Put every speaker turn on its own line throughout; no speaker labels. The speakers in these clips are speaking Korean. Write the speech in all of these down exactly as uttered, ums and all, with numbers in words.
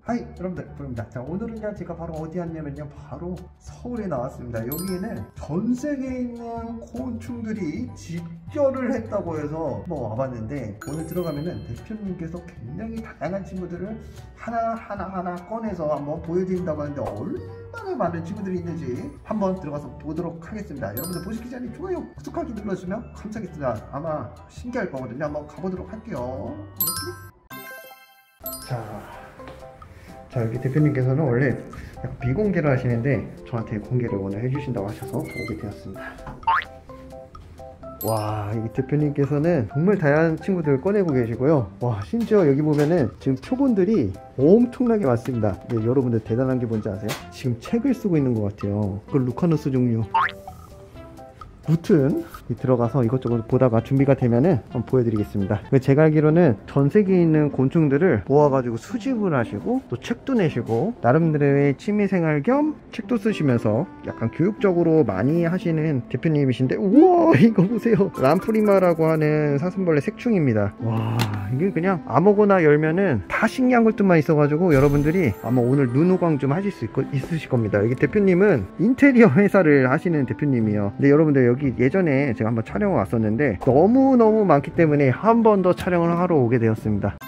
하이 여러분들, 부릅니다. 자, 오늘은요 제가 바로 어디 왔냐면요 바로 서울에 나왔습니다. 여기에는 전 세계에 있는 곤충들이 집결을 했다고 해서 뭐 와봤는데, 오늘 들어가면은 대표님께서 굉장히 다양한 친구들을 하나하나 하나 꺼내서 한번 보여드린다고 하는데, 얼마나 많은 친구들이 있는지 한번 들어가서 보도록 하겠습니다. 여러분들 보시기 전에 좋아요, 구독하기 눌러주시면 감사하겠습니다. 아마 신기할 거거든요. 한번 가보도록 할게요. 자, 자 여기 대표님께서는 원래 약간 비공개를 하시는데 저한테 공개를 오늘 해주신다고 하셔서 오게 되었습니다. 와, 이 대표님께서는 정말 다양한 친구들 꺼내고 계시고요. 와, 심지어 여기 보면은 지금 표본들이 엄청나게 많습니다. 네, 여러분들 대단한 게 뭔지 아세요? 지금 책을 쓰고 있는 것 같아요. 그 루카누스 종류. 무튼 들어가서 이것저것 보다가 준비가 되면은 한번 보여드리겠습니다. 제가 알기로는 전 세계에 있는 곤충들을 모아가지고 수집을 하시고 또 책도 내시고 나름대로의 취미생활 겸 책도 쓰시면서 약간 교육적으로 많이 하시는 대표님이신데, 우와 이거 보세요. 람프리마라고 하는 사슴벌레 색충입니다. 와, 이게 그냥 아무거나 열면은 다 신기한 것들만 있어가지고 여러분들이 아마 오늘 눈호강 좀 하실 수 있, 있으실 겁니다. 여기 대표님은 인테리어 회사를 하시는 대표님이에요. 근데 여러분들 여기 예전에 제가 한번 촬영을 왔었는데 너무너무 많기 때문에 한 번 더 촬영을 하러 오게 되었습니다.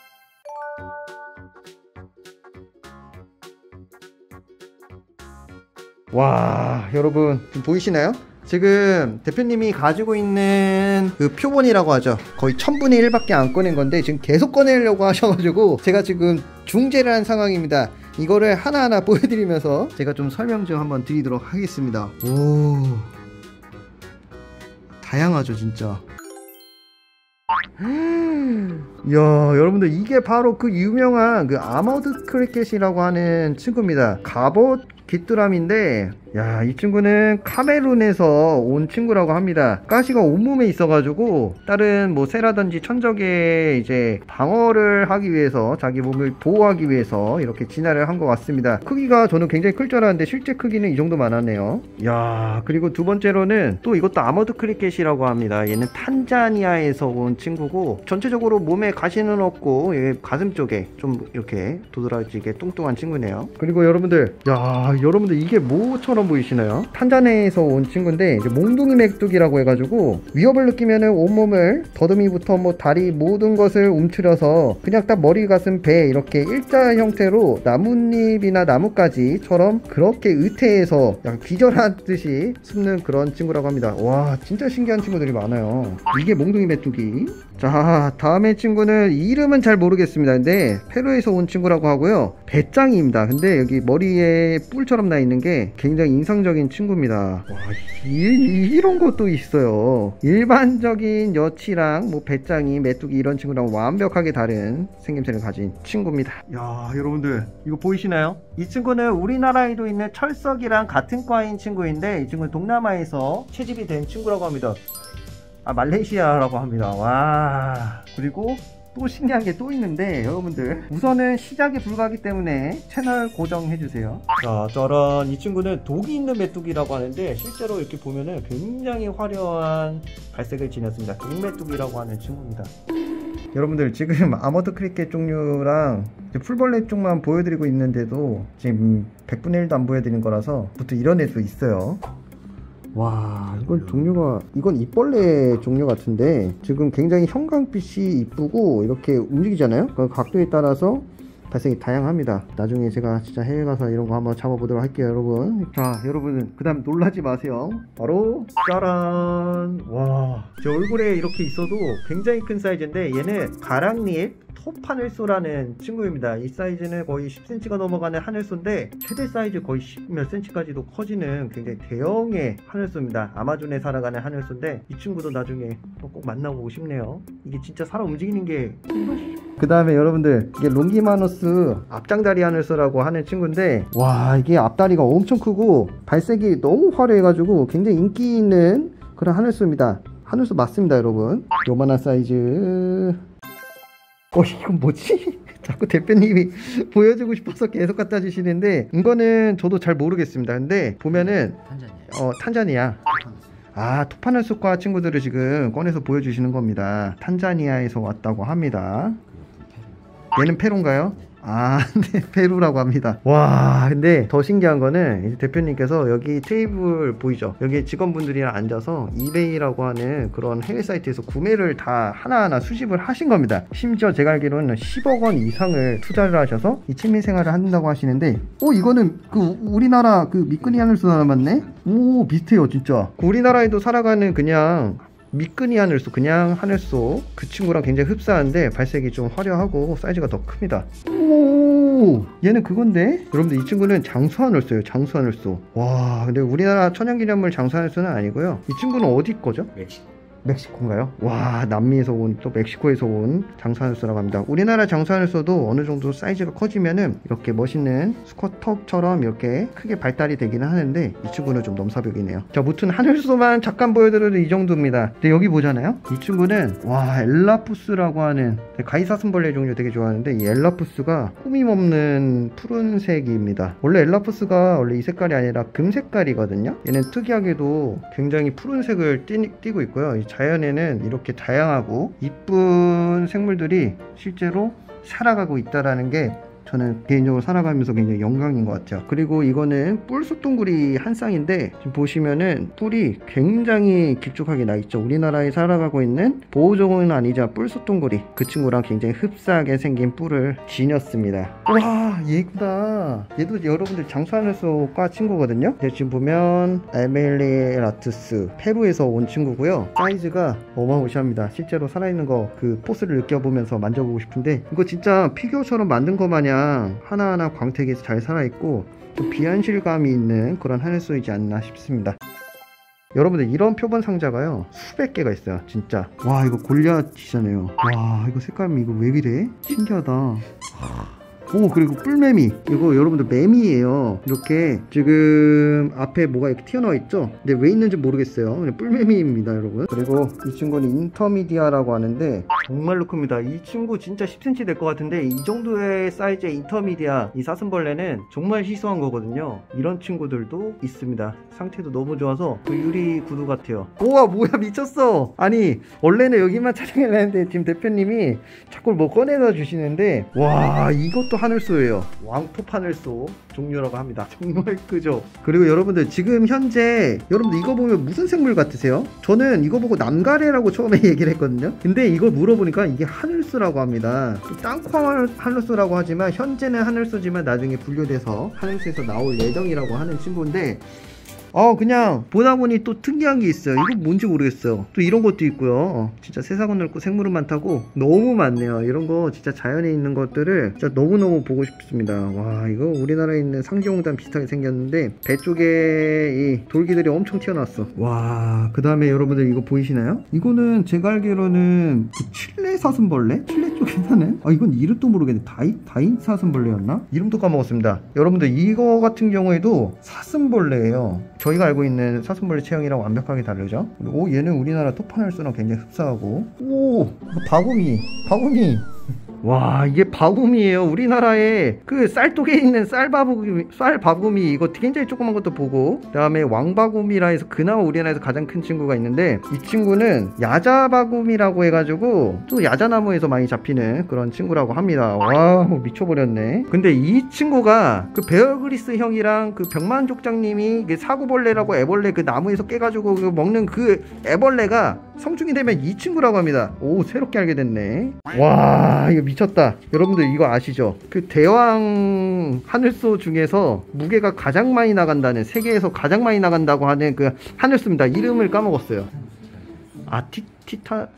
와, 여러분 지금 보이시나요? 지금 대표님이 가지고 있는 그 표본이라고 하죠, 거의 천분의 일밖에 안 꺼낸 건데 지금 계속 꺼내려고 하셔가지고 제가 지금 중재를 한 상황입니다. 이거를 하나하나 보여드리면서 제가 좀 설명 좀 한번 드리도록 하겠습니다. 오, 다양하죠 진짜. 이야, 여러분들 이게 바로 그 유명한 그 아머드 크리켓이라고 하는 친구입니다. 갑옷 귀뚜라미인데, 야, 이 친구는 카메룬에서 온 친구라고 합니다. 가시가 온몸에 있어가지고 다른 뭐 새라든지 천적에 이제 방어를 하기 위해서, 자기 몸을 보호하기 위해서 이렇게 진화를 한 것 같습니다. 크기가 저는 굉장히 클 줄 알았는데 실제 크기는 이 정도 많았네요. 야, 그리고 두 번째로는 또 이것도 아머드 크리켓이라고 합니다. 얘는 탄자니아에서 온 친구고 전체적으로 몸에 가시는 없고 가슴 쪽에 좀 이렇게 도드라지게 뚱뚱한 친구네요. 그리고 여러분들, 야, 여러분들 이게 뭐처럼 보이시나요? 탄자니아에서 온 친구인데 이제 몽둥이 메뚜기라고 해가지고 위협을 느끼면은 온몸을 더듬이부터 뭐 다리 모든 것을 움츠려서 그냥 딱 머리, 가슴, 배 이렇게 일자 형태로 나뭇잎이나 나뭇가지처럼 그렇게 의태해서 약간 기절하듯이 숨는 그런 친구라고 합니다. 와, 진짜 신기한 친구들이 많아요. 이게 몽둥이 메뚜기. 자, 다음에 친구는 이름은 잘 모르겠습니다. 근데 페루에서 온 친구라고 하고요, 배짱이입니다. 근데 여기 머리에 뿔처럼 나 있는 게 굉장히 인상적인 친구입니다. 와, 이, 이런 것도 있어요. 일반적인 여치랑 뭐 배짱이, 메뚜기 이런 친구랑 완벽하게 다른 생김새를 가진 친구입니다. 야, 여러분들 이거 보이시나요? 이 친구는 우리나라에도 있는 철석이랑 같은 과인 친구인데, 이 친구는 동남아에서 채집이 된 친구라고 합니다. 아, 말레이시아라고 합니다. 와, 그리고 또 신기한 게 또 있는데 여러분들 우선은 시작에 불과하기 때문에 채널 고정해주세요. 자, 저런 이 친구는 독이 있는 메뚜기라고 하는데 실제로 이렇게 보면은 굉장히 화려한 발색을 지녔습니다. 독메뚜기라고 하는 친구입니다. 여러분들 지금 아머드 크리켓 종류랑 풀벌레 쪽만 보여드리고 있는데도 지금 백분의 일도 안 보여드린 거라서 보통 이런 애도 있어요. 와, 이건 종류가, 이건 입벌레 종류 같은데 지금 굉장히 형광빛이 이쁘고 이렇게 움직이잖아요. 그 각도에 따라서 발색이 다양합니다. 나중에 제가 진짜 해외 가서 이런 거 한번 잡아보도록 할게요, 여러분. 자, 여러분 그 다음 놀라지 마세요. 바로 짜란. 와, 제 얼굴에 이렇게 있어도 굉장히 큰 사이즈인데 얘는 가랑잎 톱하늘소라는 친구입니다. 이 사이즈는 거의 십 센티미터가 넘어가는 하늘소인데 최대 사이즈 거의 십 몇 센티까지도 커지는 굉장히 대형의 하늘소입니다. 아마존에 살아가는 하늘소인데 이 친구도 나중에 꼭 만나보고 싶네요. 이게 진짜 살아 움직이는 게. 그 다음에 여러분들 이게 롱기마노스 앞장다리 하늘소라고 하는 친구인데, 와, 이게 앞다리가 엄청 크고 발색이 너무 화려해가지고 굉장히 인기 있는 그런 하늘소입니다. 하늘소 맞습니다, 여러분. 요만한 사이즈. 어, 이건 뭐지? 자꾸 대표님이 보여주고 싶어서 계속 갖다 주시는데 이거는 저도 잘 모르겠습니다. 근데 보면은 탄자니아. 어, 탄자니아. 아, 토파넬숲과 친구들을 지금 꺼내서 보여주시는 겁니다. 탄자니아에서 왔다고 합니다. 얘는 페루인가요? 아, 네, 페루라고 합니다. 와, 근데 더 신기한 거는 이제 대표님께서 여기 테이블 보이죠? 여기 직원분들이랑 앉아서 이베이라고 하는 그런 해외 사이트에서 구매를 다 하나하나 수집을 하신 겁니다. 심지어 제가 알기로는 십억 원 이상을 투자를 하셔서 이 취미 생활을 한다고 하시는데, 오, 이거는 그 우리나라 그 미끄니 하늘소 닮았네? 오, 비슷해요, 진짜. 우리나라에도 살아가는 그냥 미끄니 하늘소, 그냥 하늘소, 그 친구랑 굉장히 흡사한데 발색이 좀 화려하고 사이즈가 더 큽니다. 오, 얘는 그건데? 여러분들, 이 친구는 장수 하늘소예요. 장수 하늘소. 와, 근데 우리나라 천연기념물 장수 하늘소는 아니고요. 이 친구는 어디 거죠?
멕시코.
멕시코인가요? 와, 남미에서 온, 또 멕시코에서 온 장수하늘소라고 합니다. 우리나라 장수하늘소도 어느 정도 사이즈가 커지면은 이렇게 멋있는 스쿼터처럼 이렇게 크게 발달이 되기는 하는데, 이 친구는 좀 넘사벽이네요. 자, 무튼 하늘소만 잠깐 보여드려도 이 정도입니다. 근데 여기 보잖아요? 이 친구는 와, 엘라푸스라고 하는 가위사슴벌레 종류 되게 좋아하는데, 이 엘라푸스가 꾸밈없는 푸른색입니다. 원래 엘라푸스가 원래 이 색깔이 아니라 금 색깔이거든요. 얘는 특이하게도 굉장히 푸른색을 띠, 띠고 있고요. 이 자연에는 이렇게 다양하고 이쁜 생물들이 실제로 살아가고 있다라는 게 저는 개인적으로 살아가면서 굉장히 영광인 것 같아요. 그리고 이거는 뿔소똥구리 한 쌍인데, 지금 보시면은 뿔이 굉장히 길쭉하게 나 있죠. 우리나라에 살아가고 있는 보호종은 아니자 뿔소똥구리, 그 친구랑 굉장히 흡사하게 생긴 뿔을 지녔습니다. 와, 얘구나. 얘도 여러분들 장수하늘소과 친구거든요. 근데 지금 보면 에멜리라투스, 페루에서 온 친구고요. 사이즈가 어마무시합니다. 실제로 살아있는 거 그 포스를 느껴보면서 만져보고 싶은데, 이거 진짜 피규어처럼 만든 거 마냥 하나하나 광택이 잘 살아있고 좀 비현실감이 있는 그런 하늘소이지 않나 싶습니다. 여러분들, 이런 표본 상자가요 수백 개가 있어요. 진짜. 와, 이거 골리앗이잖아요. 와, 이거 색감이 이거 왜 이래? 신기하다. 오, 그리고 뿔매미, 이거 여러분들 매미예요. 이렇게 지금 앞에 뭐가 이렇게 튀어나와 있죠. 근데 왜 있는지 모르겠어요. 그냥 뿔매미입니다, 여러분. 그리고 이 친구는 인터미디아라고 하는데 정말로 큽니다. 이 친구 진짜 십 센티미터 될 것 같은데, 이 정도의 사이즈의 인터미디아, 이 사슴벌레는 정말 희소한 거거든요. 이런 친구들도 있습니다. 상태도 너무 좋아서 그 유리 구두 같아요. 우와, 뭐야, 미쳤어. 아니, 원래는 여기만 촬영을 했는데 지금 대표님이 자꾸 뭐 꺼내다 주시는데, 와, 이것도 하늘소예요. 왕톱 하늘소 종류라고 합니다. 정말 크죠. 그리고 여러분들, 지금 현재 여러분들 이거 보면 무슨 생물 같으세요? 저는 이거 보고 남가래라고 처음에 얘기를 했거든요. 근데 이걸 물어보니까 이게 하늘소라고 합니다. 땅콩 하늘소라고 하지만 현재는 하늘소지만 나중에 분류돼서 하늘소에서 나올 예정이라고 하는 친구인데, 어 그냥 보다 보니 또 특이한 게 있어요. 이거 뭔지 모르겠어요. 또 이런 것도 있고요. 진짜 세상은 넓고 생물은 많다고 너무 많네요. 이런 거 진짜 자연에 있는 것들을 진짜 너무너무 보고 싶습니다. 와, 이거 우리나라에 있는 상지용단 비슷하게 생겼는데 배 쪽에 이 돌기들이 엄청 튀어나왔어. 와, 그 다음에 여러분들 이거 보이시나요? 이거는 제가 알기로는 그 칠레 사슴벌레? 칠레 쪽에 사는? 아, 이건 이름도 모르겠네. 다이, 다이 사슴벌레였나? 이름도 까먹었습니다. 여러분들, 이거 같은 경우에도 사슴벌레예요. 저희가 알고 있는 사슴벌레 체형이랑 완벽하게 다르죠. 오, 얘는 우리나라 토파늘소랑 굉장히 흡사하고, 오, 바구미, 바구미. 와, 이게 바구미예요. 우리나라에 그 쌀독에 있는 쌀바구미, 쌀바구미, 이거 굉장히 조그만 것도 보고, 그 다음에 왕바구미라 해서 그나마 우리나라에서 가장 큰 친구가 있는데, 이 친구는 야자바구미라고 해가지고 또 야자나무에서 많이 잡히는 그런 친구라고 합니다. 와, 미쳐버렸네. 근데 이 친구가 그 베어그리스 형이랑 그 병만족장님이 그 사구벌레라고 애벌레 그 나무에서 깨가지고 그 먹는 그 애벌레가 성충이 되면 이 친구라고 합니다. 오, 새롭게 알게 됐네. 와, 이거 미쳤다. 여러분들 이거 아시죠? 그 대왕 하늘소 중에서 무게가 가장 많이 나간다는, 세계에서 가장 많이 나간다고 하는 그 하늘소입니다. 이름을 까먹었어요. 아, 티, 티타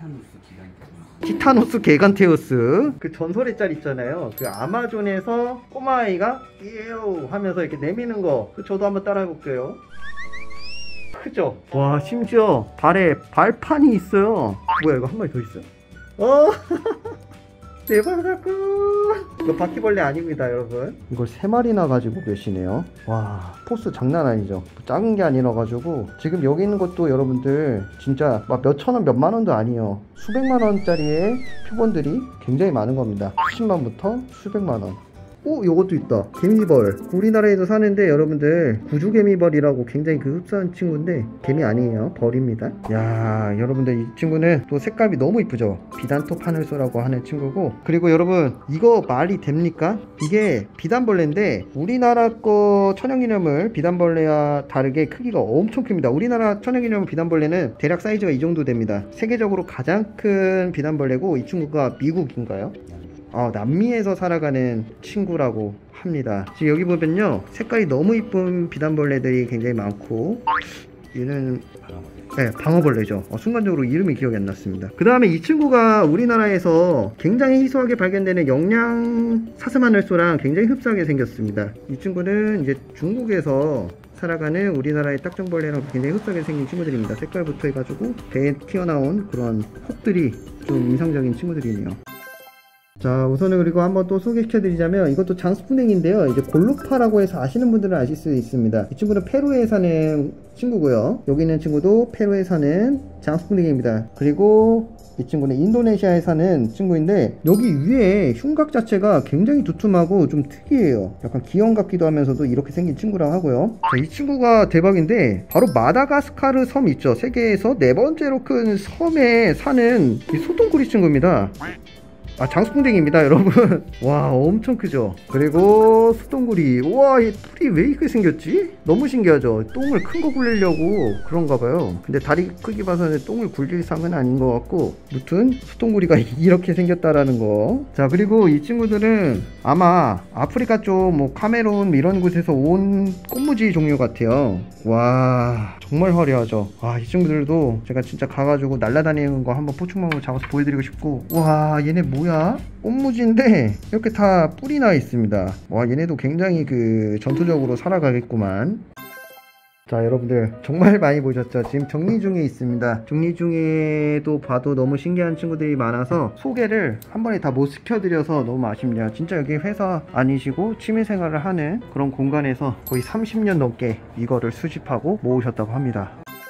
티타노스 게간테우스. 그 전설의 짤 있잖아요. 그 아마존에서 꼬마아이가 끼요 하면서 이렇게 내미는 거, 그 저도 한번 따라 해볼게요. 크죠? 와, 심지어 발에 발판이 있어요. 뭐야, 이거 한 마리 더 있어요? 어 대박 사건. 이거 바퀴벌레 아닙니다, 여러분. 이걸 세 마리나 가지고 계시네요. 와, 포스 장난 아니죠. 작은 게 아니라 가지고 지금 여기 있는 것도 여러분들 진짜 막 몇천 원, 몇만 원도 아니에요. 수백만 원짜리의 표본들이 굉장히 많은 겁니다. 십만부터 수백만 원. 오, 요것도 있다. 개미벌. 우리나라에도 사는데 여러분들 구조개미벌이라고 굉장히 그 흡사한 친구인데 개미 아니에요. 벌입니다. 야, 여러분들 이 친구는 또 색감이 너무 이쁘죠. 비단톱 하늘소라고 하는 친구고, 그리고 여러분 이거 말이 됩니까? 이게 비단벌레인데 우리나라 거 천연기념물 비단벌레와 다르게 크기가 엄청 큽니다. 우리나라 천연기념물 비단벌레는 대략 사이즈가 이 정도 됩니다. 세계적으로 가장 큰 비단벌레고, 이 친구가 미국인가요? 어, 남미에서 살아가는 친구라고 합니다. 지금 여기 보면요, 색깔이 너무 이쁜 비단벌레들이 굉장히 많고, 얘는 네, 방어벌레죠. 어, 순간적으로 이름이 기억이 안 났습니다. 그 다음에 이 친구가 우리나라에서 굉장히 희소하게 발견되는 영양 사슴하늘소랑 굉장히 흡사하게 생겼습니다. 이 친구는 이제 중국에서 살아가는 우리나라의 딱정벌레랑 굉장히 흡사하게 생긴 친구들입니다. 색깔부터 해가지고 배에 튀어나온 그런 혹들이 좀 인상적인 친구들이네요. 자, 우선은 그리고 한번 또 소개시켜 드리자면, 이것도 장수풍뎅인데요. 이제 골루파라고 해서 아시는 분들은 아실 수 있습니다. 이 친구는 페루에 사는 친구고요. 여기 있는 친구도 페루에 사는 장수풍뎅입니다. 그리고 이 친구는 인도네시아에 사는 친구인데, 여기 위에 흉곽 자체가 굉장히 두툼하고 좀 특이해요. 약간 기형 같기도 하면서도 이렇게 생긴 친구라고 하고요. 자, 이 친구가 대박인데, 바로 마다가스카르 섬 있죠. 세계에서 네 번째로 큰 섬에 사는 이 소똥구리 친구입니다. 아, 장수풍뎅이입니다 여러분. 와, 엄청 크죠. 그리고 수동구리. 우와, 이 뿔이 왜 이렇게 생겼지? 너무 신기하죠. 똥을 큰 거 굴리려고 그런가 봐요. 근데 다리 크기 봐서는 똥을 굴릴 상은 아닌 것 같고, 무튼 수동구리가 이렇게 생겼다라는 거. 자, 그리고 이 친구들은 아마 아프리카 쪽 뭐 카메룬 이런 곳에서 온 꽃무지 종류 같아요. 와, 정말 화려하죠. 와, 이 친구들도 제가 진짜 가가지고 날아다니는 거 한번 포충망으로 잡아서 보여드리고 싶고. 와, 얘네 뭐야? 꽃무지인데 이렇게 다 뿔이 나 있습니다. 와, 얘네도 굉장히 그 전투적으로 살아가겠구만. 자, 여러분들 정말 많이 보셨죠? 지금 정리 중에 있습니다. 정리 중에도 봐도 너무 신기한 친구들이 많아서 소개를 한 번에 다 못 시켜드려서 너무 아쉽네요. 진짜 여기 회사 아니시고 취미생활을 하는 그런 공간에서 거의 삼십 년 넘게 이거를 수집하고 모으셨다고 합니다.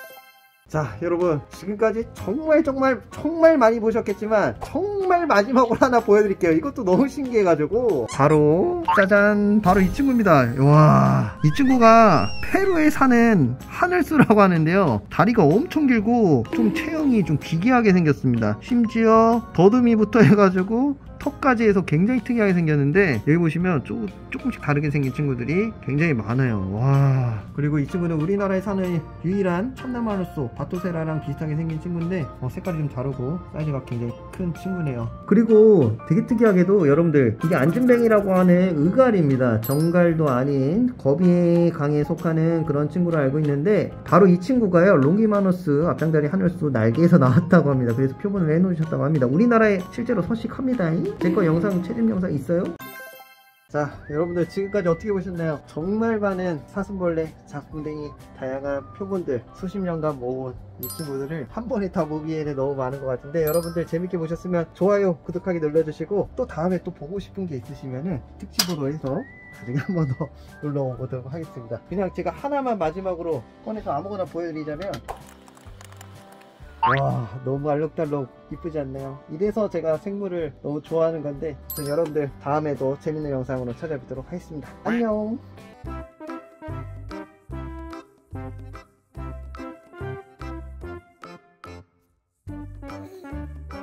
자, 여러분 지금까지 정말 정말 정말 많이 보셨겠지만 정말 마지막으로 하나 보여드릴게요. 이것도 너무 신기해가지고, 바로 짜잔, 바로 이 친구입니다. 와, 이 친구가 페루에 사는 하늘수라고 하는데요, 다리가 엄청 길고 좀 체형이 좀 기괴하게 생겼습니다. 심지어 더듬이부터 해가지고 턱까지 해서 굉장히 특이하게 생겼는데, 여기 보시면 조, 조금씩 다르게 생긴 친구들이 굉장히 많아요. 와, 그리고 이 친구는 우리나라에 사는 유일한 천남하늘소 바토세라랑 비슷하게 생긴 친구인데, 어, 색깔이 좀 다르고 사이즈가 굉장히 큰 친구네요. 그리고 되게 특이하게도 여러분들, 이게 안진뱅이라고 하는 의갈입니다. 정갈도 아닌 거미강에 속하는 그런 친구로 알고 있는데, 바로 이 친구가요, 롱기마너스 앞장다리 하늘소 날개에서 나왔다고 합니다. 그래서 표본을 해놓으셨다고 합니다. 우리나라에 실제로 서식합니다. 제 거 영상, 채집 영상 있어요? 자, 여러분들 지금까지 어떻게 보셨나요? 정말 많은 사슴벌레, 장수풍뎅이, 다양한 표본들 수십 년간 모은 이 친구들을 한 번에 다 보기에는 너무 많은 것 같은데, 여러분들 재밌게 보셨으면 좋아요, 구독하기 눌러주시고, 또 다음에 또 보고 싶은 게 있으시면은 특집으로 해서 나중에 한 번 더 놀러 오도록 하겠습니다. 그냥 제가 하나만 마지막으로 꺼내서 아무거나 보여드리자면, 와, 너무 알록달록 이쁘지 않나요? 이래서 제가 생물을 너무 좋아하는 건데, 여러분들 다음에도 재밌는 영상으로 찾아뵙도록 하겠습니다. 안녕.
Thank you.